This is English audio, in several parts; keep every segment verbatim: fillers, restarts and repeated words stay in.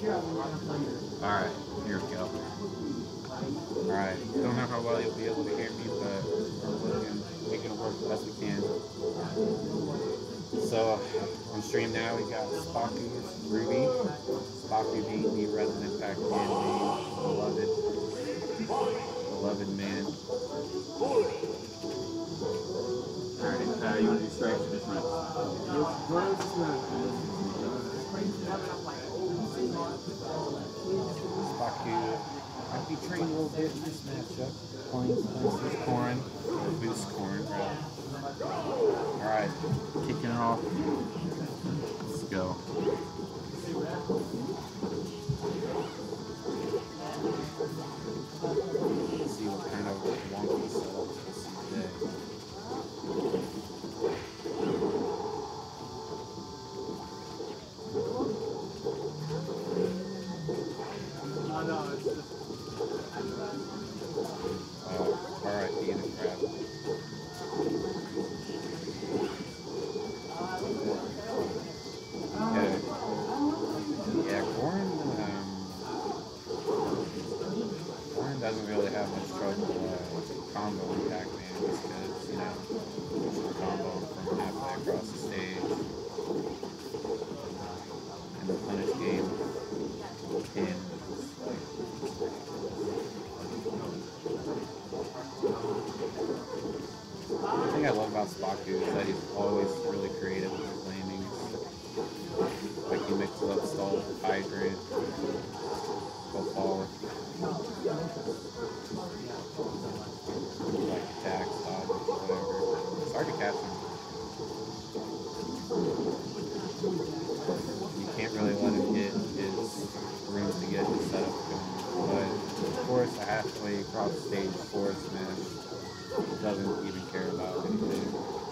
Alright, here we go. Alright, don't know how well you'll be able to hear me, but we're working, making it work the best we can. So, on stream now, we got Spocky's Ruby. Spocky beat the Resident Pac-Man main, beloved, beloved man. Alright, uh, you want to do strikes or just runs? Spocky might be trained a little bit in this matchup. Playing, playing some corn, or boost corn, right? Alright, kicking it off. Let's go. Let's see what kind of wonky setup we'll see today. Uh, alright, the unit grab. Yeah, yeah, Corn, um, Corn doesn't really have much trouble uh, comboing Pac-Man because, you know, it's a combo from halfway across the stage. And the punish game in like, the thing I love about Spaku is that he's always really creative with his landings. Like he mixes up stall with hydrant, go forward. Like attack, stop, whatever. It's hard to catch him. You can't really let him get his room to get his setup going. But of course, a halfway across the stage forward smash doesn't even care about anything.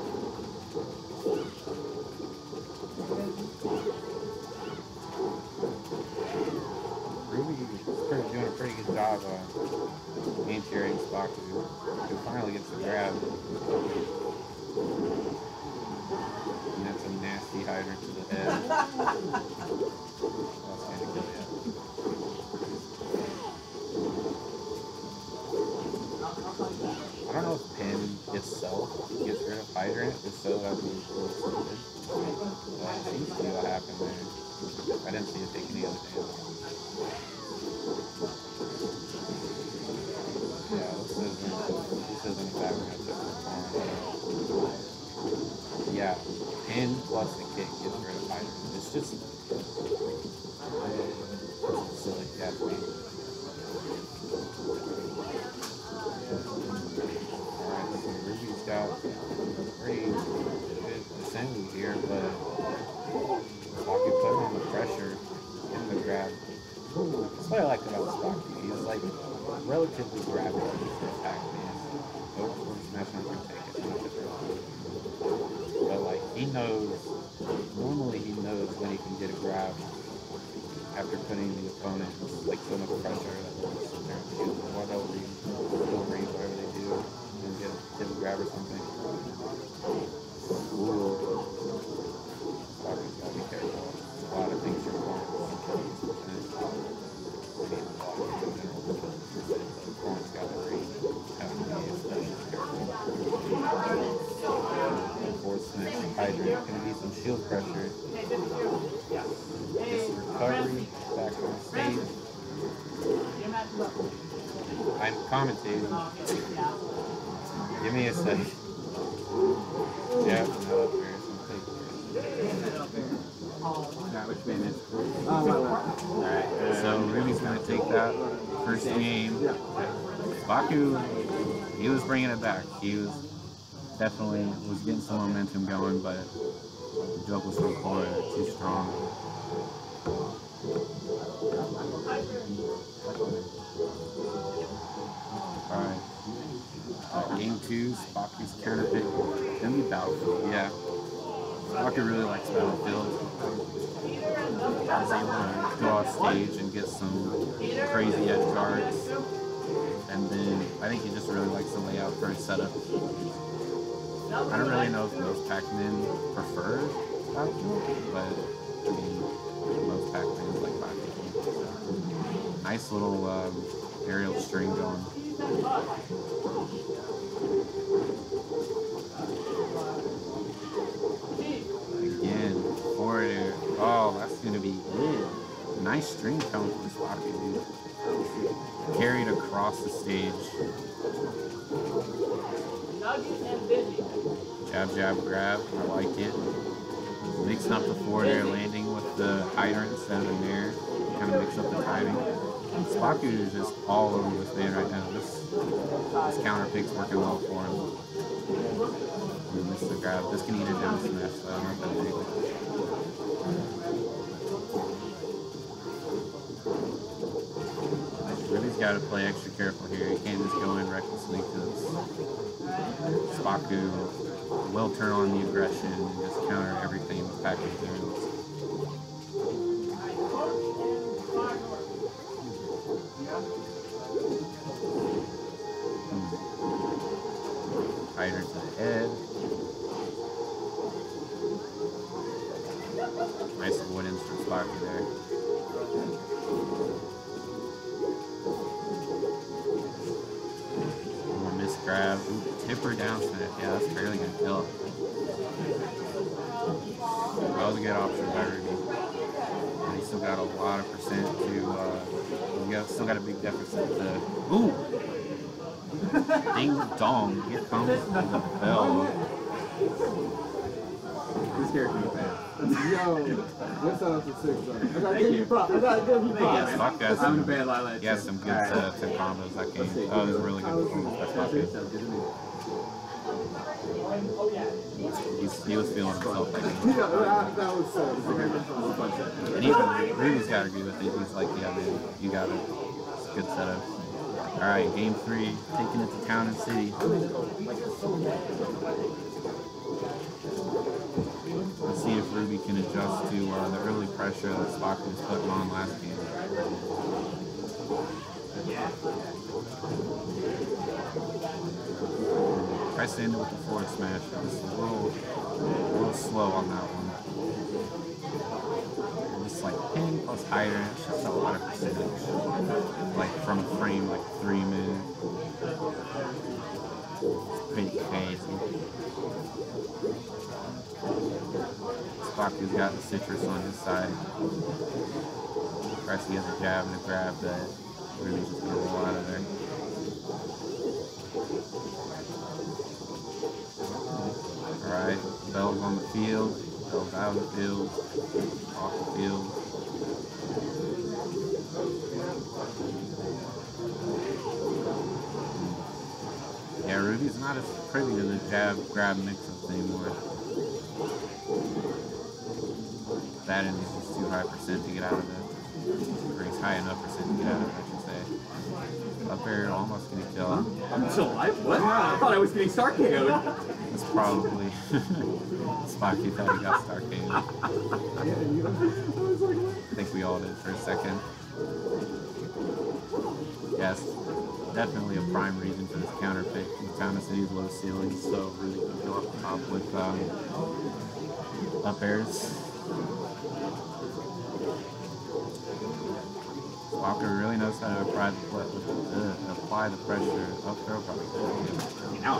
Ruby is pretty, doing a pretty good job uh, main-tiering Spaku, who finally gets the grab. And that's a nasty hydrant to the head. That's gonna kill you. I don't know if Pin itself gets rid of hydrant, if so, that'd be a little stupid. But it seems to be what happened there. I didn't see it take any other damage. Yeah, this isn't, this isn't a bad matchup for Corn. Yeah, Pin plus the kick gets rid of hydrant. It's just silly, if you ask me. Alright, so Ruby's got pretty good assembly here, but Spocky put him on the pressure in the grab. That's what I like about Spocky. He's like relatively grabby for Pac-Man. Oh, forward smash not gonna take it. But like he knows, normally he knows when he can get a grab after putting the opponent like so much pressure that they'll sit there and shoot whatever read, whatever they do, and get a, get a grab or something. Ooh. Spocky's gotta be careful. There's a lot of things you're going to Corn's got to read. Have to be especially careful. Forward smash, hydrant. Gonna be some shield pressure. This recovery, back on stage. I'm commentating. Give me a second. Yeah, no up here or something. Alright, which man is it? Alright, so Ruby's gonna take that first game. Baku, he was bringing it back. He was definitely was getting some momentum going, but the joke was too forward, too strong. Alright. Uh, game two, Spocky's counter pick. Gonna be Battlefield, yeah. Spocky really likes Battlefield. I was able to go off stage and get some crazy edge guards. And then I think he just really likes the layout for his setup. I don't really know if most Pac-Men prefer Battlefield, but I mean, most Pac-Men like Battlefield. Nice little um, aerial string going. Again, forward air. Oh, that's gonna be it. Nice string coming from Spocky, dude. Carried across the stage. Jab, jab, grab. I like it. Mixing up the forward air landing with the hydrant instead of the nair. Kind of mix up the timing. Spocky is just all over this man right now. This this counter pick's working well for him. He missed the grab. This can eat it down smash, so not that big. Ruby's got to play extra careful here. He can't just go in recklessly because Spaku will turn on the aggression and just counter everything with package zeros. Hydrant to the head. Nice avoidance from Sparky there. More miss grab. Ooh, tipper down smash. Yeah, that's barely gonna kill it. That was a good option by Ruby. And he still got a lot of percent to, uh, he got, still got a big deficit to, ooh! Ding dong, here comes the bell. This character is bad. Yo, what's up for six? I gotta give you props. I gotta give you props. Yeah, Spock got I'm in a some, bad lie last he has some good uh, ten combos that game. Oh, it was a really good performance by Spock. He's, he was feeling himself that game. Yeah, that, that was so. And even Ruby's got to agree with it. He's like, yeah, man, you got it. It's a good setup. All right, game three, taking it to Town and City. Let's see if Ruby can adjust to uh, the early pressure that Spock was putting on last game. Tries to end it with the forward smash, but it's a little, a little slow on that one. And it's like pin plus hydrant, it's just a lot of percentage. Like from frame like three minutes. It's pretty crazy. Spock has got the citrus on his side. Tries to get a jab and a grab that Ruby's just gonna roll out of there. Alright, Bell's on the field, Bell's out of the field, off the field. Yeah, Ruby's not as privy to the jab grab mix-ups anymore. That and he's just too high percent to get out of it. Or he's high enough percent to get out of it, I should say. Up air almost gonna kill him. I'm still alive? What? I thought I was getting star K O'd. It's probably Spocky thought he got star K O'd. I think we all did for a second. Yes, definitely a prime reason for this counter pick. The Town and City's low ceiling, so really can go up top with um, up airs. Walker really knows how to apply the, uh, apply the pressure. Up throw probably good. Now.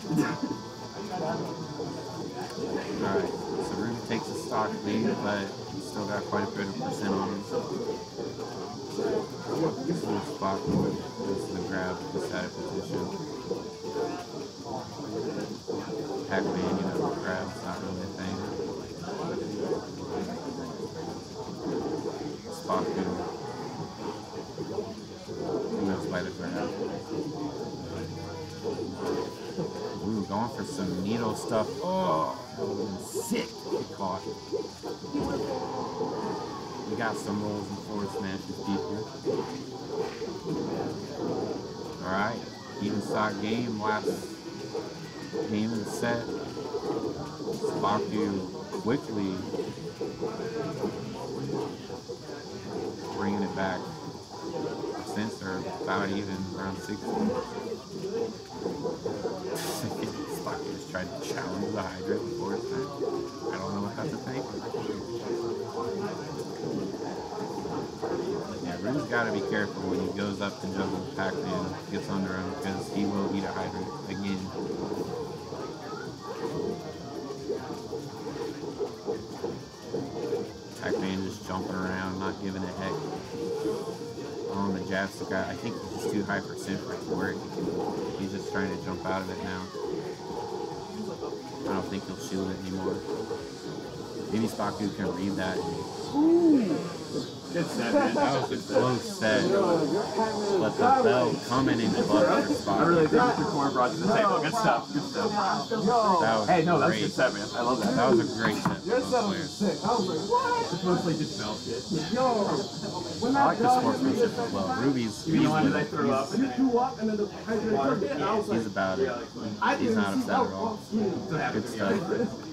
Alright, so Ruby takes a stock lead, but he's still got quite a bit of percent on him. This little spot goes to the grab, just out of position. Pac-Man, you know, grab's not really a thing. Spot who knows by the grab. Ooh, going for some needle stuff. Oh, that would have been sick if he caught. We got some rolls and forward smashes, people. Alright, even stock game, last game of the set. Spaku quickly bringing it back. Since they're about even, around sixty. Spocky just tried to challenge the Hydra before it's time. I don't know what that's a thing. Yeah, Ruby's got to be careful when he goes up to juggle Pac-Man, gets under him, because he will eat a hydrant again. Pac-Man just jumping around, not giving a heck. On the jab stick, I think he's just too high for Sinfret to work. He's just trying to jump out of it now. I don't think he'll shield it anymore. Maybe Spaku can read that. Good set, man. That was a close set. But the bell coming in clutch for Spaku. I really think Mister Corn brought to the table. Good stuff. Good stuff. That was Hey, no, that's a great. good set, man. I love that. That was a great set. Your for set both was players. sick. I was like, what? It's mostly just bell shit. Yo, when I like that the dog sportsmanship hit as me well. Ruby's You mean the one that I he's, threw up? You threw up and then the hydrant took it, and I was he's like, about it. I He's didn't not see upset that at all. was Good stuff.